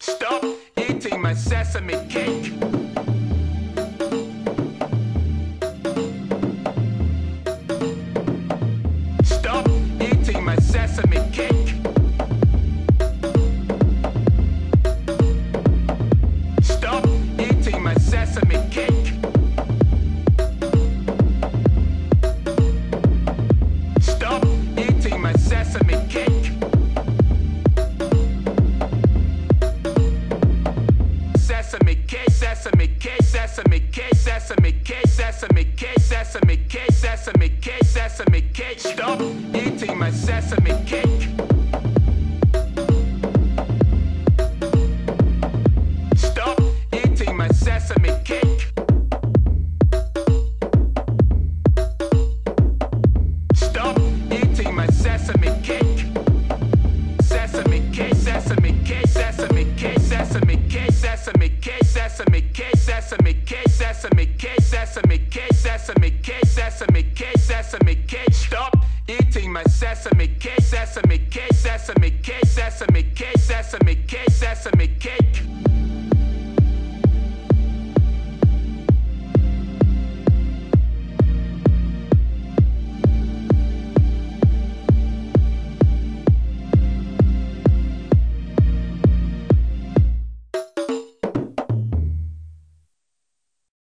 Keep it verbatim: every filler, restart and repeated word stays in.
Stop eating my sesame cake. Stop eating my sesame cake. Stop eating my sesame cake. Stop eating my sesame cake. Sesame cake, sesame cake, sesame cake, sesame cake, sesame cake, sesame cake, sesame cake, sesame cake. Stop eating my sesame cake. Stop eating my sesame cake. Stop eating my sesame cake. Sesame cake, sesame cake, sesame cake, sesame cake, sesame cake, sesame cake, sesame cake, sesame cake, sesame cake, sesame cake, sesame cake, sesame cake. Stop eating my sesame cake, sesame cake, sesame cake, sesame cake, sesame cake, sesame cake.